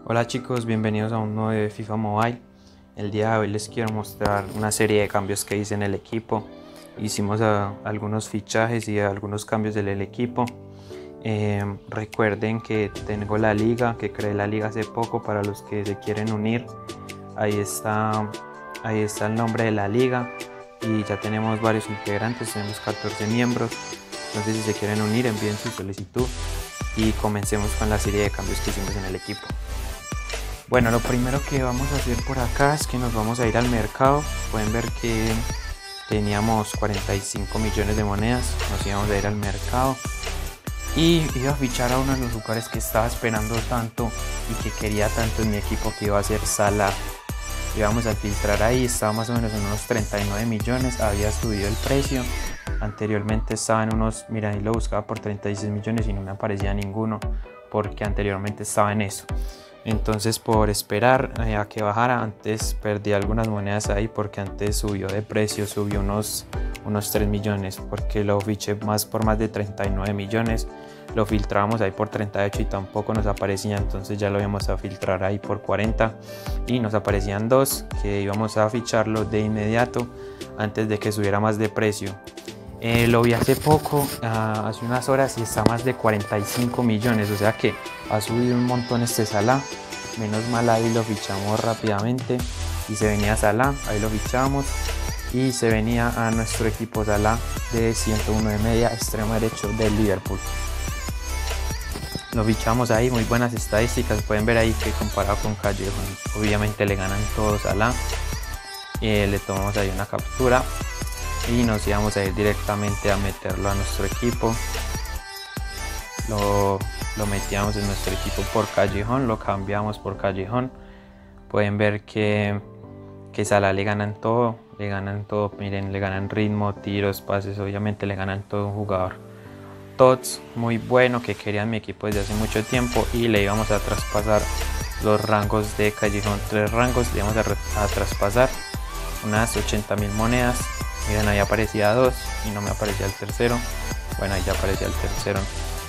Hola chicos, bienvenidos a un nuevo de FIFA Mobile. El día de hoy les quiero mostrar una serie de cambios que hice en el equipo. Hicimos algunos fichajes y algunos cambios del equipo. Recuerden que tengo la liga, que creé la liga hace poco para los que se quieren unir. Ahí está el nombre de la liga y ya tenemos varios integrantes, tenemos 14 miembros. Entonces si se quieren unir, envíen su solicitud y comencemos con la serie de cambios que hicimos en el equipo. Bueno, lo primero que vamos a hacer por acá es que nos vamos a ir al mercado. Pueden ver que teníamos 45 millones de monedas, nos íbamos a ir al mercado y iba a fichar a uno de los jugadores que estaba esperando tanto y que quería tanto en mi equipo, que iba a ser Salah. Íbamos a filtrar ahí, estaba más o menos en unos 39 millones, había subido el precio. Anteriormente estaba en unos, mira, ahí lo buscaba por 36 millones y no me aparecía ninguno porque anteriormente estaba en eso. Entonces, por esperar a que bajara, antes perdí algunas monedas ahí porque antes subió de precio, subió unos 3 millones porque lo fiché por más de 39 millones. Lo filtrábamos ahí por 38 y tampoco nos aparecía, entonces ya lo íbamos a filtrar ahí por 40 y nos aparecían dos que íbamos a ficharlo de inmediato antes de que subiera más de precio. Lo vi hace poco, hace unas horas, y está más de 45 millones, o sea que ha subido un montón este Salah. Menos mal ahí lo fichamos rápidamente y se venía Salah, ahí lo fichamos y se venía a nuestro equipo Salah de 101 de media, extremo derecho del Liverpool. Lo fichamos ahí, muy buenas estadísticas, pueden ver ahí que comparado con Callejón obviamente le ganan todos a Salah. Le tomamos ahí una captura y nos íbamos a ir directamente a meterlo a nuestro equipo. Lo metíamos en nuestro equipo por Callejón, lo cambiamos por Callejón. Pueden ver que Salah le ganan todo, miren, le ganan ritmo, tiros, pases, obviamente le ganan todo un jugador. Tots, muy bueno, que quería en mi equipo desde hace mucho tiempo, y le íbamos a traspasar los rangos de Callejón, 3 rangos le íbamos a traspasar, unas 80.000 monedas. Miren, ahí aparecía 2 y no me aparecía el tercero. Bueno, ahí ya aparecía el tercero.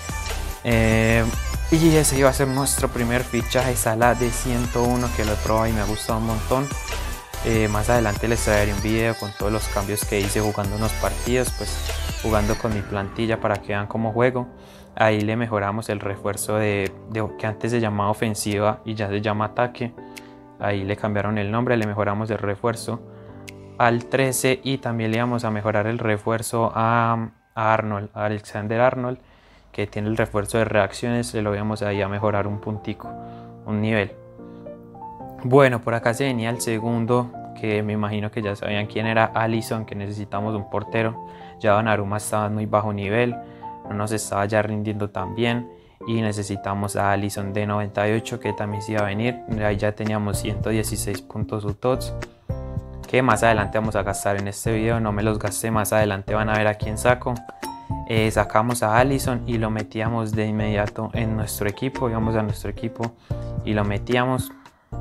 Y ese iba a ser nuestro primer fichaje, Salah de 101, que lo he probado y me ha gustado un montón. Más adelante les traeré un video con todos los cambios que hice jugando unos partidos, pues jugando con mi plantilla para que vean cómo juego. Ahí le mejoramos el refuerzo de que antes se llamaba ofensiva y ya se llama ataque. Ahí le cambiaron el nombre, le mejoramos el refuerzo al 13 y también le íbamos a mejorar el refuerzo a Arnold, a Alexander Arnold, que tiene el refuerzo de reacciones. Le lo íbamos ahí a mejorar un puntico, un nivel. Bueno, por acá se venía el segundo, que me imagino que ya sabían quién era, Alisson, que necesitamos un portero. Ya Donnarumma estaba en muy bajo nivel, no nos estaba ya rindiendo tan bien y necesitamos a Alisson de 98, que también se iba a venir. Ahí ya teníamos 116 puntos UTOTS, que más adelante vamos a gastar en este video. No me los gasté, más adelante van a ver a quién saco. Sacamos a Alisson y lo metíamos de inmediato en nuestro equipo. Íbamos a nuestro equipo y lo metíamos.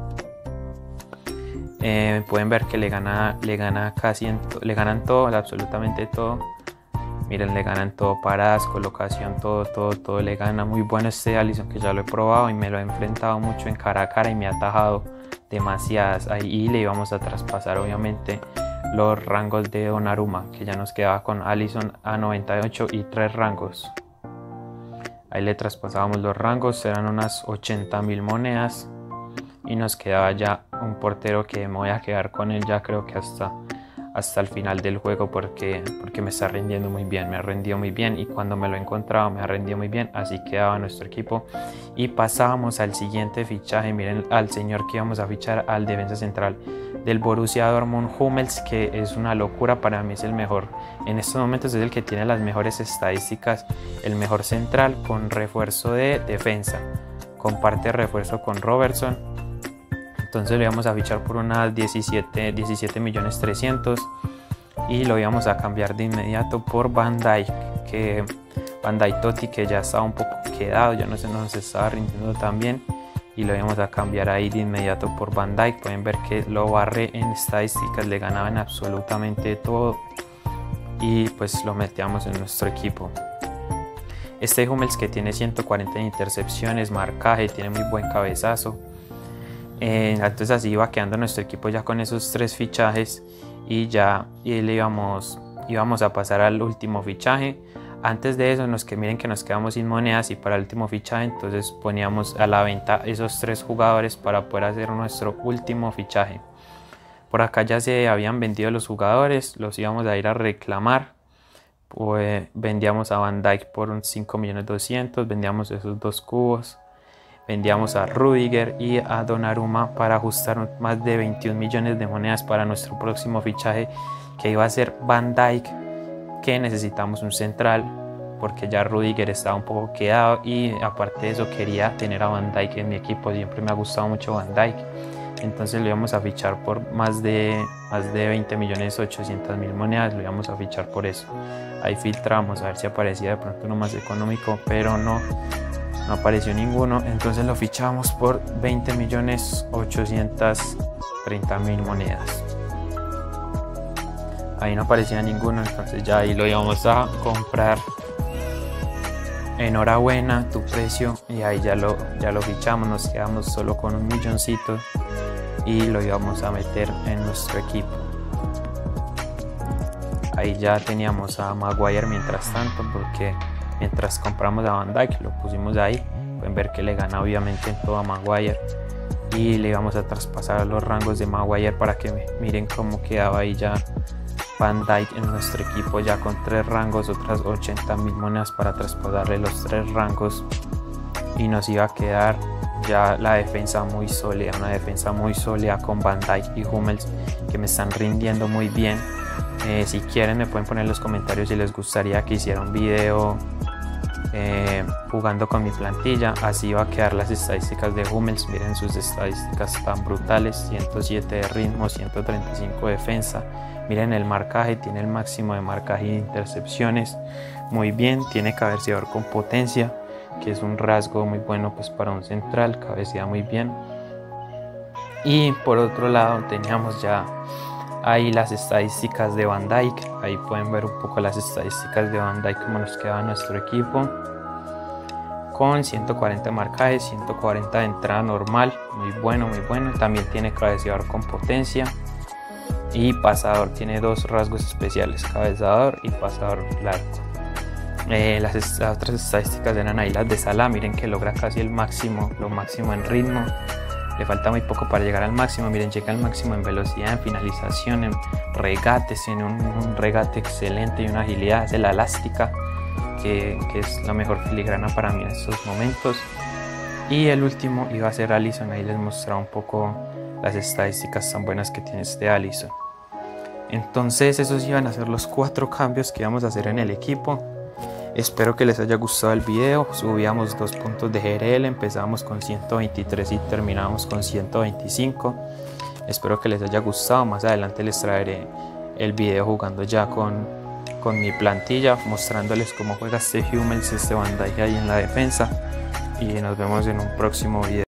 Pueden ver que le ganan todo, absolutamente todo. Miren, le ganan todo, paradas, colocación, todo le gana. Muy bueno este Alisson, que ya lo he probado y me lo he enfrentado mucho en cara a cara y me ha atajado demasiadas. Ahí le íbamos a traspasar obviamente los rangos de Donnarumma, que ya nos quedaba con Alisson a 98 y 3 rangos. Ahí le traspasábamos los rangos, eran unas 80.000 monedas y nos quedaba ya un portero que me voy a quedar con él ya creo que hasta el final del juego porque me está rindiendo muy bien, me ha rendido muy bien y cuando me lo he encontrado me ha rendido muy bien. Así quedaba nuestro equipo y pasábamos al siguiente fichaje. Miren al señor que íbamos a fichar, al defensa central del Borussia Dortmund, Hummels, que es una locura. Para mí es el mejor, en estos momentos es el que tiene las mejores estadísticas, el mejor central con refuerzo de defensa, comparte refuerzo con Robertson. Entonces lo íbamos a fichar por unas 17 millones 300 y lo íbamos a cambiar de inmediato por Van Dijk, Totti, que ya estaba un poco quedado, ya no se nos estaba rindiendo tan bien, y lo íbamos a cambiar ahí de inmediato por Van Dijk. Pueden ver que lo barré en estadísticas, le ganaban absolutamente todo y pues lo metíamos en nuestro equipo. Este Hummels, que tiene 140 intercepciones, marcaje, tiene muy buen cabezazo. Entonces así iba quedando nuestro equipo ya con esos 3 fichajes y le íbamos a pasar al último fichaje. Antes de eso miren que nos quedamos sin monedas, y para el último fichaje entonces poníamos a la venta esos 3 jugadores para poder hacer nuestro último fichaje. Por acá ya se habían vendido los jugadores, los íbamos a ir a reclamar. Pues vendíamos a Van Dijk por un 5.200.000, vendíamos esos 2 cubos, vendíamos a Rudiger y a Donnarumma para ajustar más de 21 millones de monedas para nuestro próximo fichaje, que iba a ser Van Dijk, que necesitamos un central porque ya Rudiger estaba un poco quedado, y aparte de eso quería tener a Van Dijk en mi equipo, siempre me ha gustado mucho Van Dijk. Entonces lo íbamos a fichar por más de 20.800.000 monedas, lo íbamos a fichar por eso. Ahí filtramos a ver si aparecía de pronto uno más económico, pero no apareció ninguno. Entonces lo fichamos por 20.830.000 monedas. Ahí no aparecía ninguno, entonces ya ahí lo íbamos a comprar. Enhorabuena, tu precio, y ahí ya lo fichamos. Nos quedamos solo con 1 milloncito y lo íbamos a meter en nuestro equipo. Ahí ya teníamos a Maguire mientras tanto, porque mientras compramos a Van Dijk lo pusimos ahí. Pueden ver que le gana obviamente en todo a Maguire, y le íbamos a traspasar los rangos de Maguire para que miren cómo quedaba ahí ya Van Dijk en nuestro equipo, ya con 3 rangos, otras 80.000 monedas para traspasarle los 3 rangos, y nos iba a quedar ya la defensa muy sólida, una defensa muy sólida con Van Dijk y Hummels, que me están rindiendo muy bien. Si quieren me pueden poner en los comentarios si les gustaría que hiciera un video jugando con mi plantilla. Así va a quedar las estadísticas de Hummels. Miren sus estadísticas tan brutales: 107 de ritmo, 135 de defensa. Miren el marcaje, tiene el máximo de marcaje y intercepciones. Muy bien, tiene cabeceador con potencia, que es un rasgo muy bueno pues para un central, cabecea muy bien. Y por otro lado teníamos ya ahí las estadísticas de Van Dijk. Ahí pueden ver un poco las estadísticas de Van Dijk, cómo nos quedaba nuestro equipo, con 140 marcajes, 140 de entrada normal, muy bueno. También tiene cabeceador con potencia y pasador, tiene 2 rasgos especiales: cabeceador y pasador largo. Las otras estadísticas eran ahí las de Salah. Miren que logra casi lo máximo en ritmo, le falta muy poco para llegar al máximo. Miren, llega al máximo en velocidad, en finalización, en regates, tiene un regate excelente y una agilidad, es la elástica, que es la mejor filigrana para mí en estos momentos. Y el último iba a ser Alisson. Ahí les mostraba un poco las estadísticas tan buenas que tiene este Alisson. Entonces esos iban a ser los 4 cambios que íbamos a hacer en el equipo. Espero que les haya gustado el video. Subíamos 2 puntos de GRL, empezamos con 123 y terminamos con 125. Espero que les haya gustado. Más adelante les traeré el video jugando ya con mi plantilla, mostrándoles cómo juega este Hummels, este Van Dijk ahí en la defensa. Y nos vemos en un próximo video.